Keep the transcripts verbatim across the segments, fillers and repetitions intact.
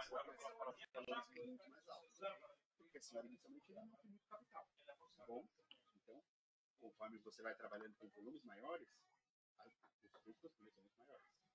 Porque a senhora inicialmente não tem muito capital. Tá bom? Então, conforme você vai trabalhando com volumes maiores, os custos começam muito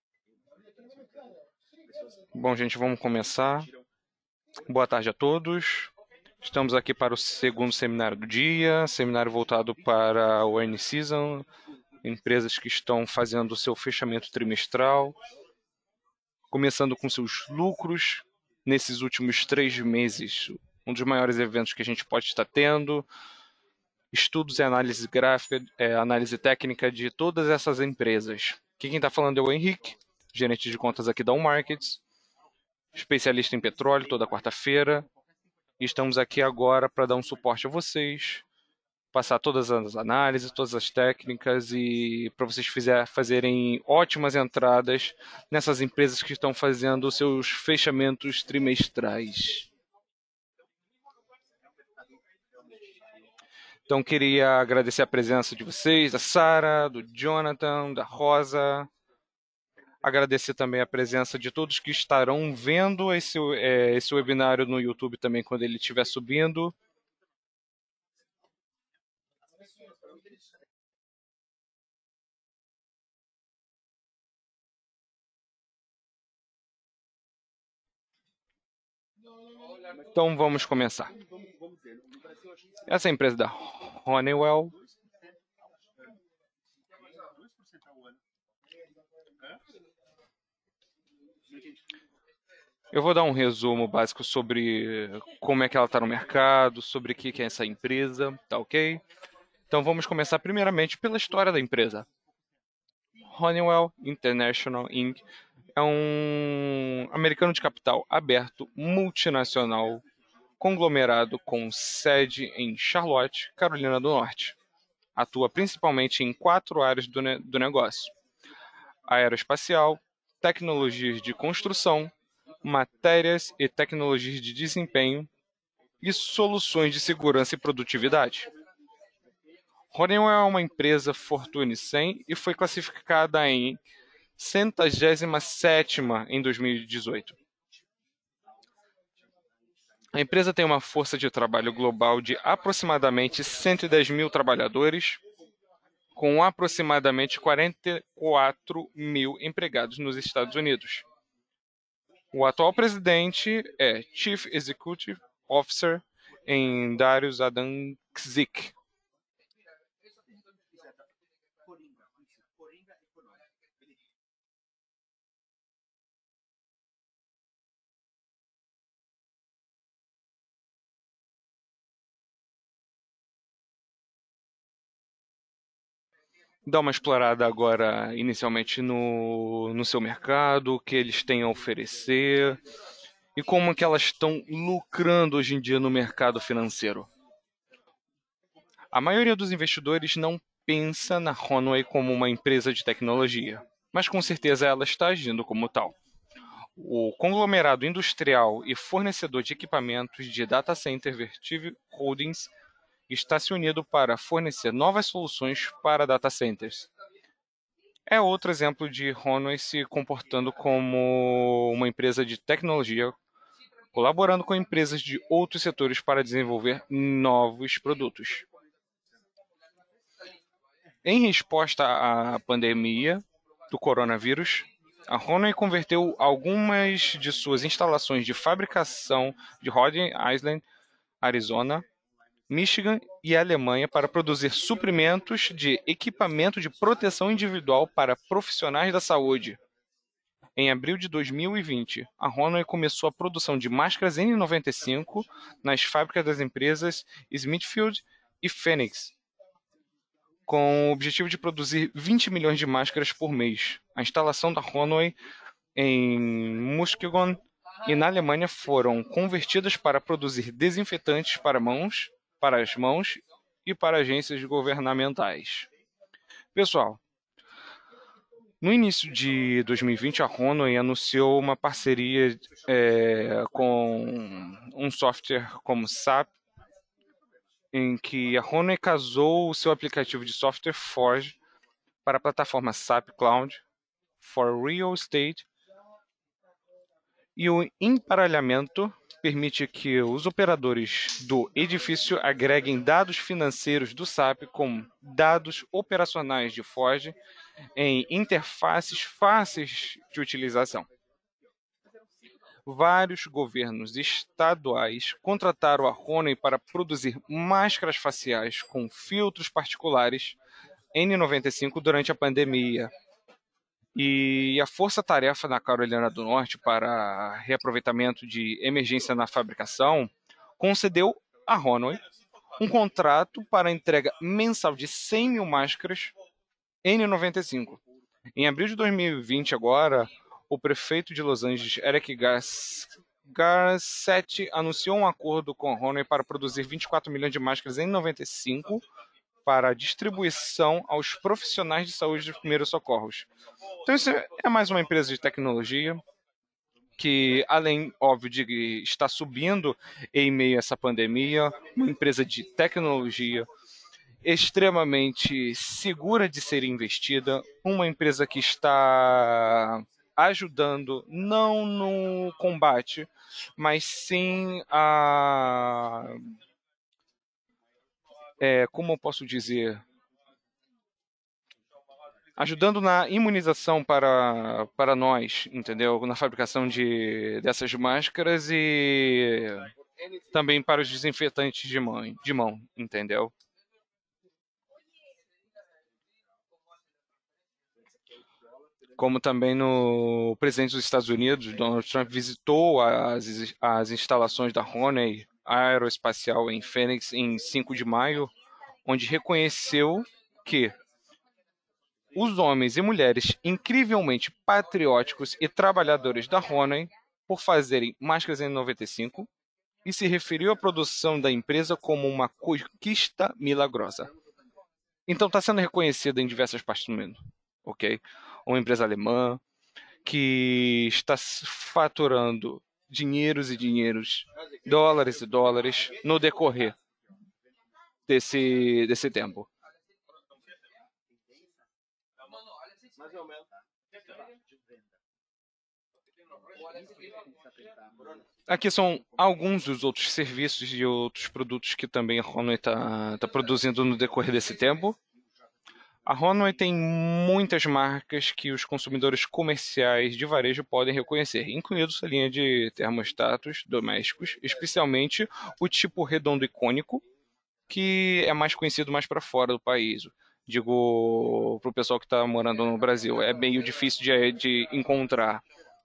maiores. Bom, gente, vamos começar. Boa tarde a todos. Estamos aqui para o segundo seminário do dia, seminário voltado para o earning season, empresas que estão fazendo o seu fechamento trimestral, começando com seus lucros nesses últimos três meses. Um dos maiores eventos que a gente pode estar tendo, estudos e análise gráfica, é, análise técnica de todas essas empresas. Aqui quem está falando é o Henrique, gerente de contas aqui da Unmarkets, especialista em petróleo toda quarta-feira. E estamos aqui agora para dar um suporte a vocês, passar todas as análises, todas as técnicas e para vocês fizer, fazerem ótimas entradas nessas empresas que estão fazendo os seus fechamentos trimestrais. Então, queria agradecer a presença de vocês, da Sara, do Jonathan, da Rosa. Agradecer também a presença de todos que estarão vendo esse, é, esse webinário no YouTube também, quando ele estiver subindo. Então, vamos começar. Essa é a empresa da Honeywell. Eu vou dar um resumo básico sobre como é que ela está no mercado, sobre o que é essa empresa, tá ok? Então vamos começar primeiramente pela história da empresa. Honeywell International incorporated é um americano de capital aberto, multinacional, conglomerado com sede em Charlotte, Carolina do Norte. Atua principalmente em quatro áreas do, ne do negócio: aeroespacial, tecnologias de construção, matérias e tecnologias de desempenho e soluções de segurança e produtividade. Honeywell é uma empresa Fortune cem e foi classificada em centagésima sétima em dois mil e dezoito. A empresa tem uma força de trabalho global de aproximadamente cento e dez mil trabalhadores, com aproximadamente quarenta e quatro mil empregados nos Estados Unidos. O atual presidente é Chief Executive Officer em Darius Adamczyk. Dá uma explorada agora, inicialmente, no, no seu mercado, o que eles têm a oferecer e como que elas estão lucrando hoje em dia no mercado financeiro. A maioria dos investidores não pensa na Honeywell como uma empresa de tecnologia, mas com certeza ela está agindo como tal. O conglomerado industrial e fornecedor de equipamentos de data center Vertiv Holdings está se unindo para fornecer novas soluções para data centers. É outro exemplo de Honeywell se comportando como uma empresa de tecnologia, colaborando com empresas de outros setores para desenvolver novos produtos. Em resposta à pandemia do coronavírus, a Honeywell converteu algumas de suas instalações de fabricação de Rhode Island, Arizona, Michigan e Alemanha para produzir suprimentos de equipamento de proteção individual para profissionais da saúde. Em abril de dois mil e vinte, a Honeywell começou a produção de máscaras N noventa e cinco nas fábricas das empresas Smithfield e Phoenix, com o objetivo de produzir vinte milhões de máscaras por mês. A instalação da Honeywell em Muskegon e na Alemanha foram convertidas para produzir desinfetantes para mãos, para as mãos e para agências governamentais. Pessoal, no início de dois mil e vinte, a Honeywell anunciou uma parceria é, com um software como S A P, em que a Honeywell casou o seu aplicativo de software Forge para a plataforma S A P Cloud for Real Estate E o emparelhamento permite que os operadores do edifício agreguem dados financeiros do S A P com dados operacionais de Forge em interfaces fáceis de utilização. Vários governos estaduais contrataram a Honey para produzir máscaras faciais com filtros particulares N noventa e cinco durante a pandemia. E a Força-Tarefa na Carolina do Norte para reaproveitamento de emergência na fabricação concedeu à Honey um contrato para a entrega mensal de cem mil máscaras N noventa e cinco. Em abril de dois mil e vinte, agora, o prefeito de Los Angeles, Eric Garcetti, anunciou um acordo com a Honey para produzir vinte e quatro milhões de máscaras N noventa e cinco para distribuição aos profissionais de saúde dos primeiros socorros. Então isso é mais uma empresa de tecnologia que, além, óbvio, de estar subindo em meio a essa pandemia, uma empresa de tecnologia extremamente segura de ser investida, uma empresa que está ajudando não no combate, mas sim a... É, como eu posso dizer? Ajudando na imunização para, para nós, entendeu? Na fabricação de, dessas máscaras e também para os desinfetantes de mão, de mão, entendeu? Como também no o presidente dos Estados Unidos, Donald Trump, visitou as, as instalações da Honey Aeroespacial em Phoenix em cinco de maio, onde reconheceu que os homens e mulheres incrivelmente patrióticos e trabalhadores da Honey por fazerem máscaras N noventa e cinco e se referiu à produção da empresa como uma conquista milagrosa. Então está sendo reconhecida em diversas partes do mundo, ok? Uma empresa alemã que está faturando dinheiros e dinheiros, dólares e dólares no decorrer desse, desse tempo. Aqui são alguns dos outros serviços e outros produtos que também a Honey está tá produzindo no decorrer desse tempo. A Honey tem muitas marcas que os consumidores comerciais de varejo podem reconhecer, incluindo sua linha de termostatos domésticos, especialmente o tipo redondo icônico, que é mais conhecido mais para fora do país. Digo para o pessoal que está morando no Brasil, é meio difícil de, de encontrar.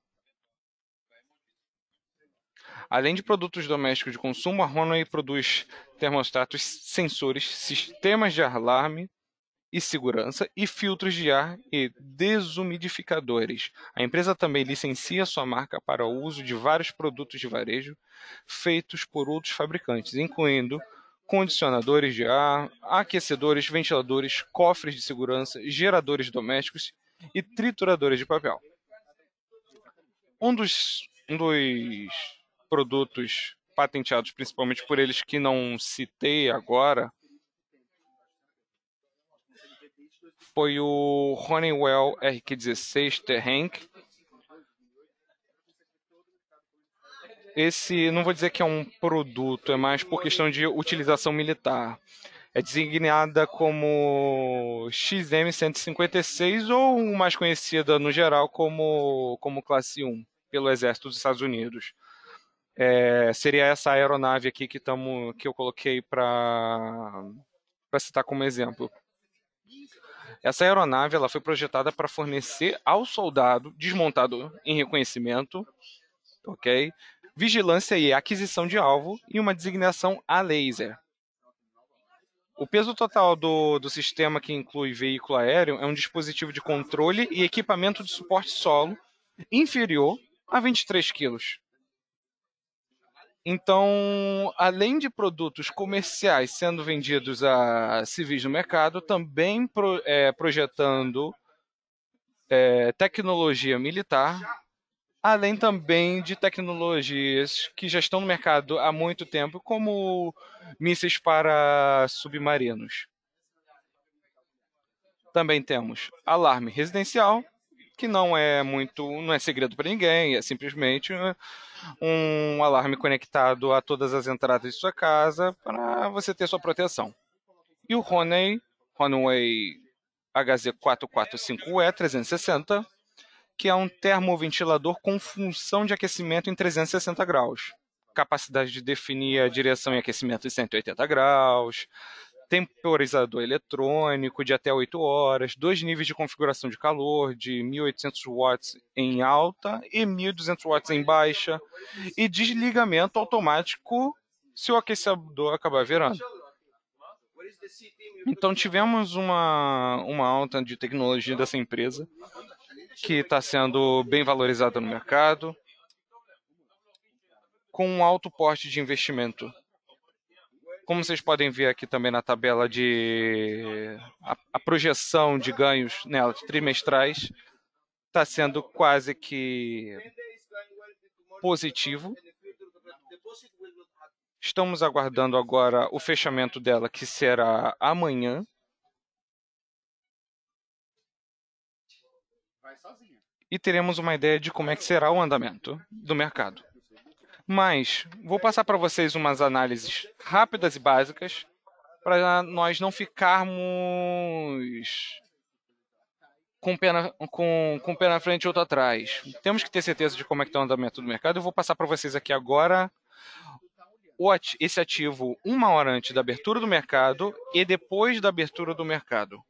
Além de produtos domésticos de consumo, a Honey produz termostatos, sensores, sistemas de alarme e segurança e filtros de ar e desumidificadores. A empresa também licencia sua marca para o uso de vários produtos de varejo feitos por outros fabricantes, incluindo condicionadores de ar, aquecedores, ventiladores, cofres de segurança, geradores domésticos e trituradores de papel. Um dos, um dos produtos patenteados, principalmente por eles que não citei agora, foi o Honeywell R Q dezesseis T-Hank. Esse, não vou dizer que é um produto, é mais por questão de utilização militar. É designada como X M cento e cinquenta e seis ou mais conhecida no geral como, como classe um, pelo Exército dos Estados Unidos. É, seria essa aeronave aqui que, tamo, que eu coloquei para citar como exemplo. Essa aeronave ela foi projetada para fornecer ao soldado desmontado em reconhecimento, ok? Vigilância e aquisição de alvo e uma designação a laser. O peso total do, do sistema, que inclui veículo aéreo, é um dispositivo de controle e equipamento de suporte solo inferior a vinte e três quilos. Então, além de produtos comerciais sendo vendidos a civis no mercado, também pro, é, projetando é, tecnologia militar, além também de tecnologias que já estão no mercado há muito tempo, como mísseis para submarinos. Também temos alarme residencial que não é muito, não é segredo para ninguém, é simplesmente um alarme conectado a todas as entradas de sua casa para você ter sua proteção. E o Honey, Honeywell H Z quatrocentos e quarenta e cinco E trezentos e sessenta, que é um termoventilador com função de aquecimento em trezentos e sessenta graus. Capacidade de definir a direção e aquecimento em cento e oitenta graus, temporizador eletrônico de até oito horas, dois níveis de configuração de calor, de mil e oitocentos watts em alta e mil e duzentos watts em baixa, e desligamento automático se o aquecedor acabar virando. Então tivemos uma, uma alta de tecnologia dessa empresa, que está sendo bem valorizada no mercado, com um alto porte de investimento. Como vocês podem ver aqui também na tabela de a, a projeção de ganhos nela, trimestrais, está sendo quase que positivo. Estamos aguardando agora o fechamento dela, que será amanhã. E teremos uma ideia de como é que será o andamento do mercado. Mas vou passar para vocês umas análises rápidas e básicas para nós não ficarmos com o pé na, com, com pé na frente e outro atrás. Temos que ter certeza de como é que está o andamento do mercado. Eu vou passar para vocês aqui agora esse ativo uma hora antes da abertura do mercado e depois da abertura do mercado.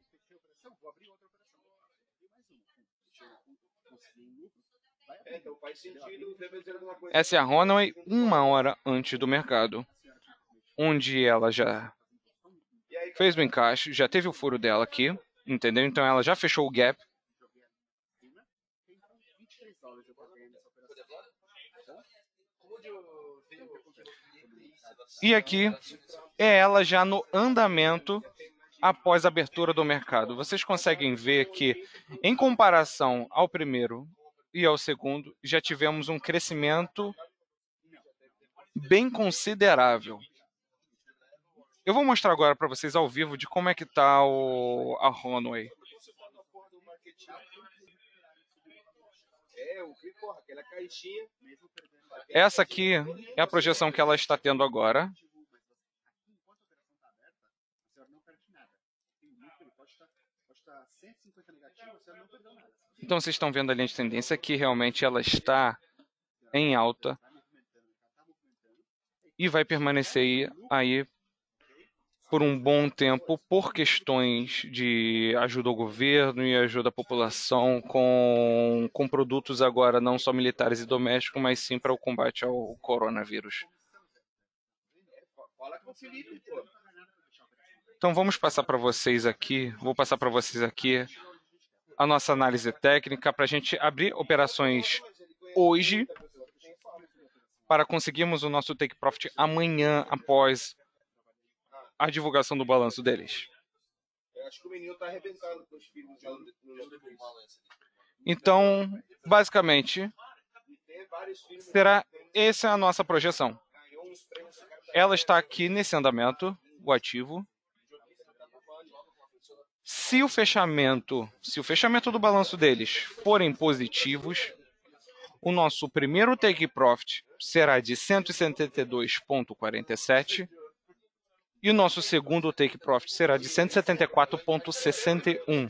Essa é a Honeywell uma hora antes do mercado, onde ela já fez o encaixe, já teve o furo dela aqui, entendeu? Então ela já fechou o gap. E aqui é ela já no andamento após a abertura do mercado. Vocês conseguem ver que, em comparação ao primeiro e ao segundo, já tivemos um crescimento bem considerável. Eu vou mostrar agora para vocês ao vivo de como é que está a Honeywell. Essa aqui é a projeção que ela está tendo agora. Então vocês estão vendo a linha de tendência que realmente ela está em alta e vai permanecer aí por um bom tempo por questões de ajuda ao governo e ajuda à população com, com produtos agora não só militares e domésticos, mas sim para o combate ao coronavírus. Então vamos passar para vocês aqui, vou passar para vocês aqui a nossa análise técnica para a gente abrir operações hoje para conseguirmos o nosso take profit amanhã após a divulgação do balanço deles. Então, basicamente, será essa a nossa projeção. Ela está aqui nesse andamento, o ativo. Se o fechamento, se o fechamento do balanço deles forem positivos, o nosso primeiro take profit será de cento e setenta e dois vírgula quarenta e sete e o nosso segundo take profit será de cento e setenta e quatro vírgula sessenta e um.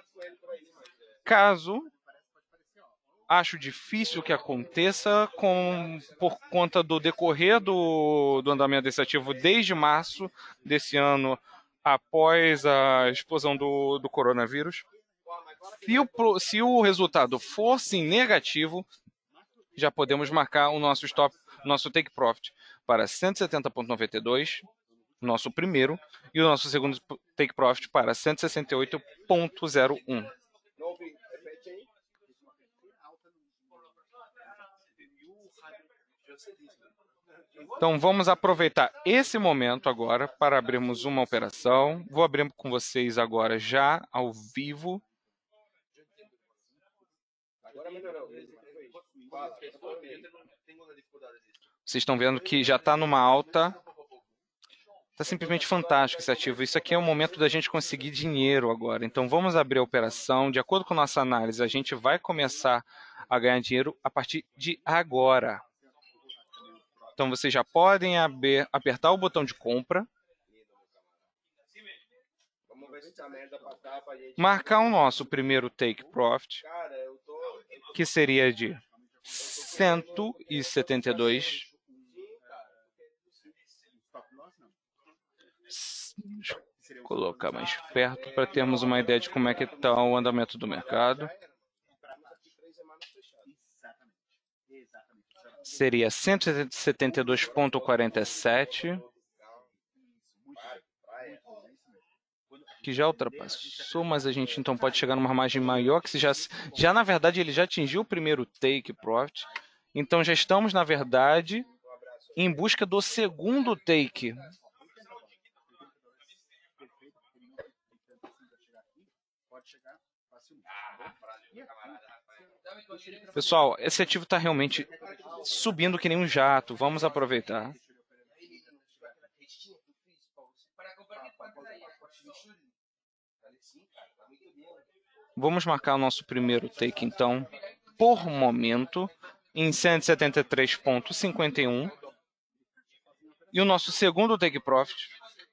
Caso acho difícil que aconteça com, por conta do decorrer do, do andamento desse ativo desde março desse ano, após a explosão do, do coronavírus. Se o, se o resultado fosse negativo, já podemos marcar o nosso stop, nosso take profit para cento e setenta vírgula noventa e dois, nosso primeiro, e o nosso segundo take profit para cento e sessenta e oito vírgula zero um. Então vamos aproveitar esse momento agora para abrirmos uma operação. Vou abrir com vocês agora já ao vivo. Vocês estão vendo que já está numa alta Tá simplesmente fantástico esse ativo. Isso aqui é o momento da gente conseguir dinheiro agora. Então vamos abrir a operação. De acordo com nossa análise, a gente vai começar a ganhar dinheiro a partir de agora. Então vocês já podem aber, apertar o botão de compra. Marcar o nosso primeiro take profit, que seria de cento e setenta e dois. Deixa eu colocar mais perto para termos uma ideia de como é que está o andamento do mercado. Seria cento e setenta e dois vírgula quarenta e sete, que já ultrapassou, mas a gente então pode chegar numa margem maior, que se já, já na verdade ele já atingiu o primeiro take profit. Então já estamos na verdade em busca do segundo take. Pessoal, esse ativo está realmente subindo que nem um jato. Vamos aproveitar. Vamos marcar o nosso primeiro take, então, por momento, em cento e setenta e três vírgula cinquenta e um. E o nosso segundo take profit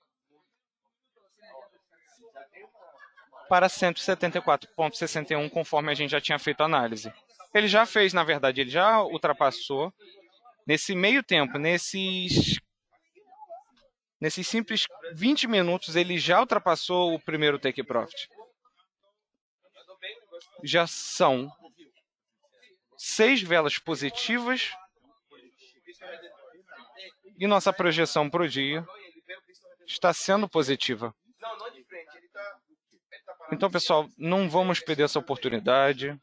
para cento e setenta e quatro vírgula sessenta e um, conforme a gente já tinha feito a análise. Ele já fez, na verdade, ele já ultrapassou. Nesse meio tempo, nesses, nesses simples vinte minutos, ele já ultrapassou o primeiro take profit. Já são seis velas positivas e nossa projeção para o dia está sendo positiva. Então, pessoal, não vamos perder essa oportunidade.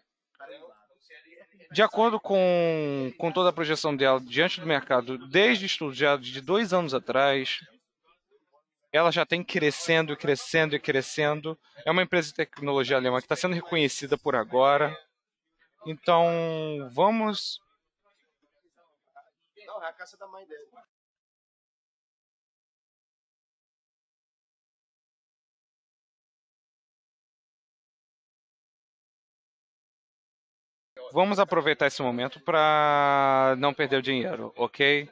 De acordo com, com toda a projeção dela diante do mercado, desde estudos já de dois anos atrás, ela já tem crescendo e crescendo e crescendo. É uma empresa de tecnologia alemã que está sendo reconhecida por agora. Então, vamos... Não, é a caça da mãe dele. Vamos aproveitar esse momento para não perder o dinheiro, ok?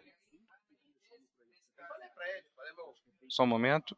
Só um momento.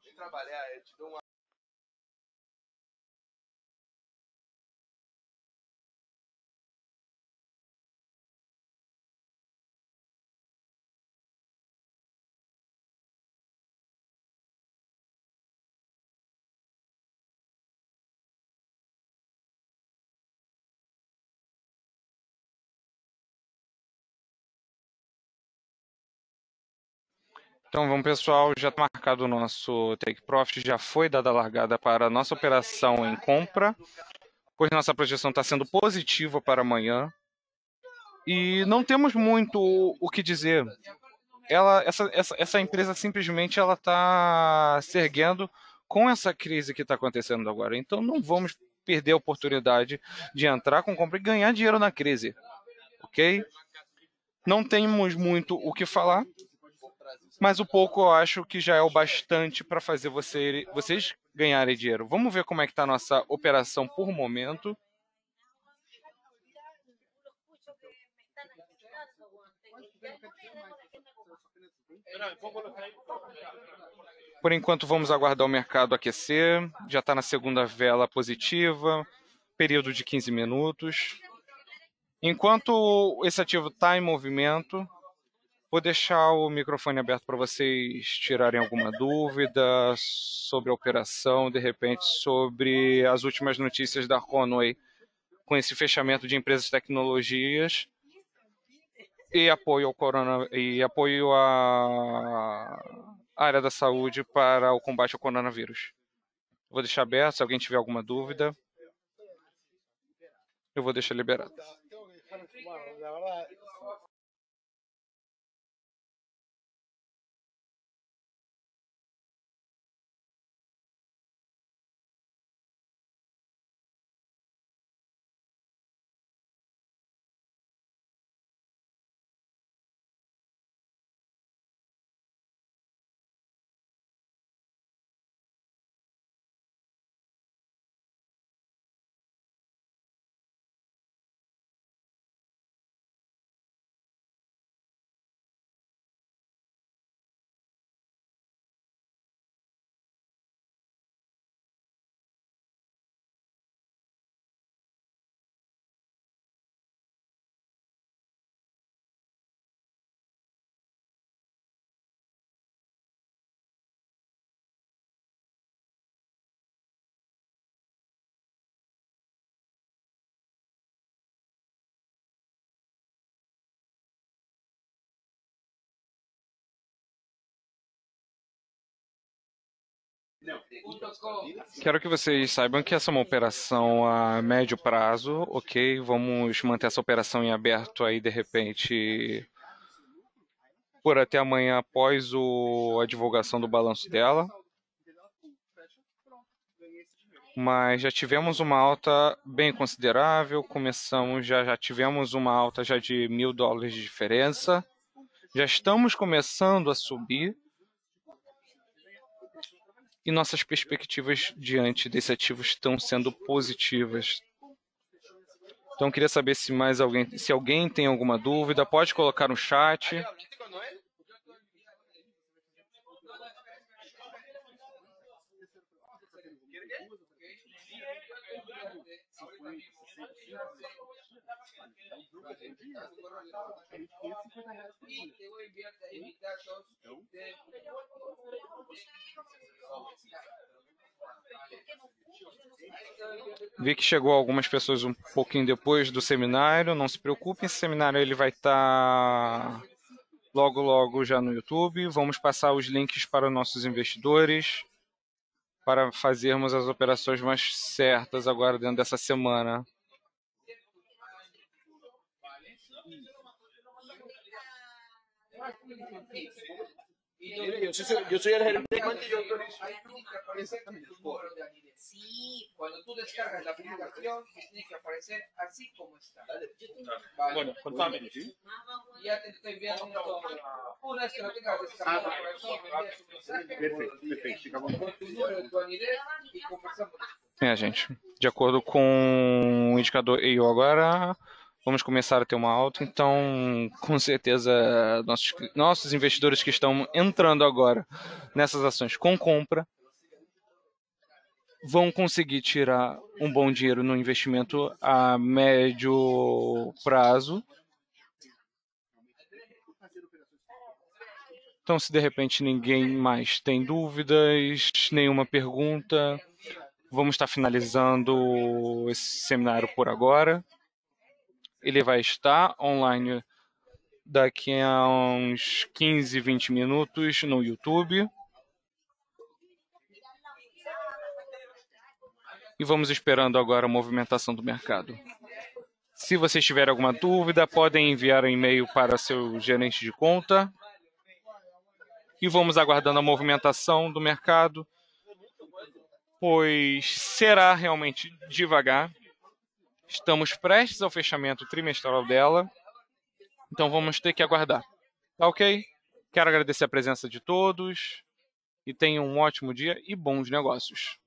Então vamos, pessoal, já está marcado o nosso take profit, já foi dada a largada para a nossa operação em compra, pois nossa projeção está sendo positiva para amanhã. E não temos muito o que dizer. Ela, essa, essa, essa empresa simplesmente ela está se erguendo com essa crise que está acontecendo agora. Então não vamos perder a oportunidade de entrar com compra e ganhar dinheiro na crise, ok? Não temos muito o que falar, mas o pouco eu acho que já é o bastante para fazer você, vocês ganharem dinheiro. Vamos ver como é que está a nossa operação por momento. Por enquanto, vamos aguardar o mercado aquecer. Já está na segunda vela positiva, período de quinze minutos. Enquanto esse ativo está em movimento, vou deixar o microfone aberto para vocês tirarem alguma dúvida sobre a operação, de repente sobre as últimas notícias da Conway com esse fechamento de empresas de tecnologias e apoio ao corona e apoio à área da saúde para o combate ao coronavírus. Vou deixar aberto, se alguém tiver alguma dúvida, eu vou deixar liberado. Quero que vocês saibam que essa é uma operação a médio prazo, ok? Vamos manter essa operação em aberto aí, de repente, por até amanhã após o, a divulgação do balanço dela. Mas já tivemos uma alta bem considerável, começamos, já, já tivemos uma alta já de mil dólares de diferença. Já estamos começando a subir. E nossas perspectivas diante desse ativo estão sendo positivas. Então, queria saber se mais alguém, se alguém tem alguma dúvida, pode colocar no chat. Vi que chegou algumas pessoas um pouquinho depois do seminário. Não se preocupem, esse seminário ele vai estar logo, logo já no YouTube. Vamos passar os links para nossos investidores para fazermos as operações mais certas agora dentro dessa semana. Yo soy, yo soy el gerente de cuenta y yo Sí, cuando tú descargas la aplicación, tiene que aparecer así como está. Vale. Bueno, contame. Ya te estoy enviando una vez que lo tengas descargado, me envías un mensaje Perfeito, perfeito. Fica à vontade. con tu número, tu anidez y conversamos. É, gente, de acordo com o indicador E I O agora, vamos começar a ter uma alta, então, com certeza, nossos, nossos investidores que estão entrando agora nessas ações com compra vão conseguir tirar um bom dinheiro no investimento a médio prazo. Então, se de repente ninguém mais tem dúvidas, nenhuma pergunta, vamos estar finalizando esse seminário por agora. Ele vai estar online daqui a uns quinze, vinte minutos no YouTube. E vamos esperando agora a movimentação do mercado. Se vocês tiverem alguma dúvida, podem enviar um e-mail para seu gerente de conta. E vamos aguardando a movimentação do mercado, pois será realmente devagar. Estamos prestes ao fechamento trimestral dela, então vamos ter que aguardar. Tá ok? Quero agradecer a presença de todos e tenham um ótimo dia e bons negócios.